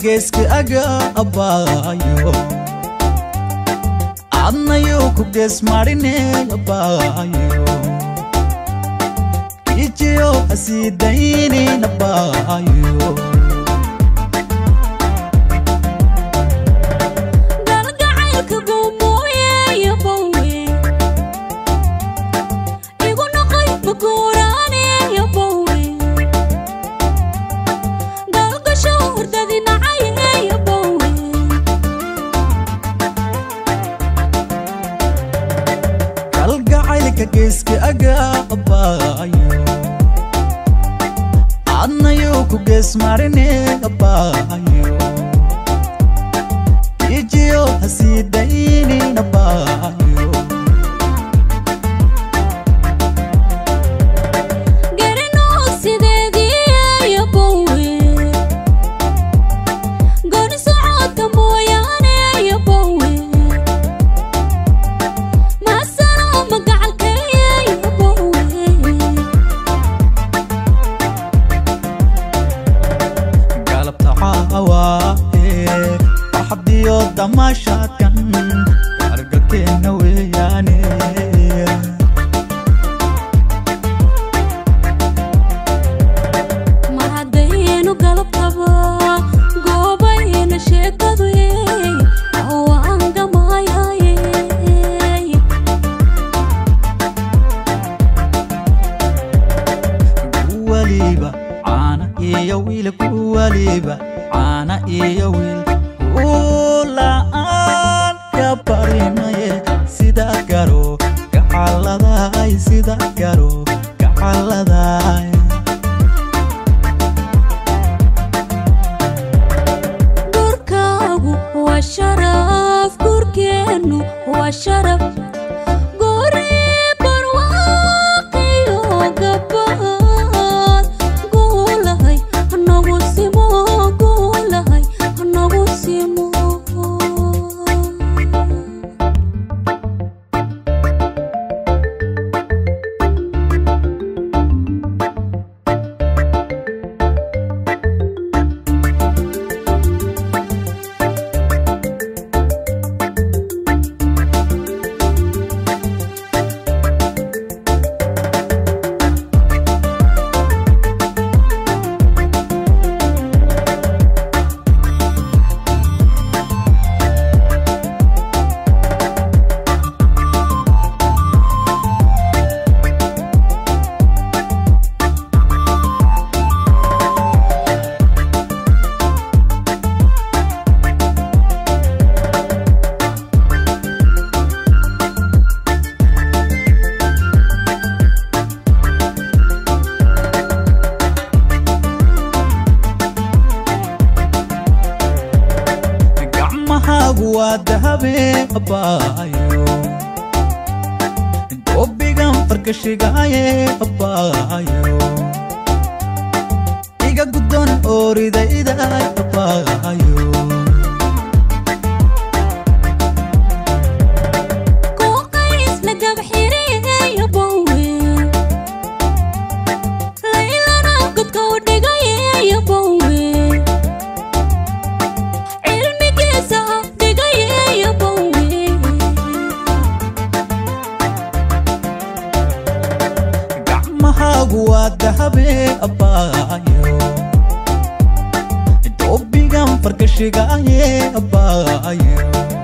geeska aga abaayo adnayo ku gees marine abaayo ijiyo asidayni abaayo geeska aga abaayo adnayo ku gees marine abaayo ijiyo asidayni abaayo damashaadkan argagteena weeyaane mar haddaynu galab qabo goobayna sheekadu waan dhamaayaye kuwaliba caana iyo wiil kuwaliba caana iyo wiil ulaan ka barinaye sida garo gacaladay sida garo gacaladay gurkaagu waa sharaf gurkeenu waa sharaf guri barwaaqiyo gabaad guulahay nagu simo guulahay nagu simo ذهبي أبايو دوبيغان فرقشيغاي أبايو إيغا قدون أوريدا إيداي أبايو كوكايس لقب حيري أبوي ليلة قد كوديغاي أبوي ذهبي أبايو دوبيغان فرقشيغاي أبايو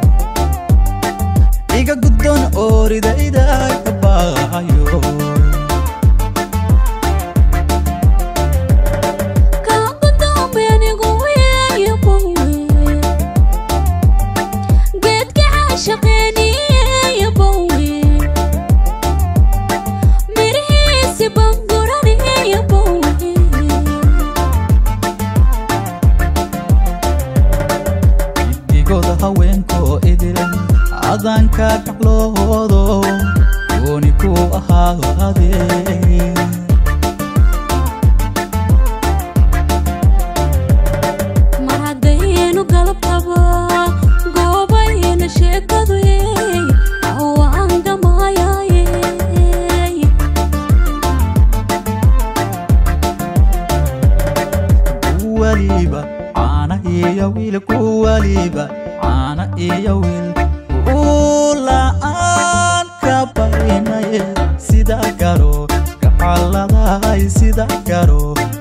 إيغا قدون أوريدا إيداي أبايو adanka kaxloodo gooni ku ahaade mar haddaynu galab qabo goobayna sheekadu waan dhamaayaye waliba caana iyo waliba ana iyo wiil ula aan ka barinaye sida garo gacalada ay sida garo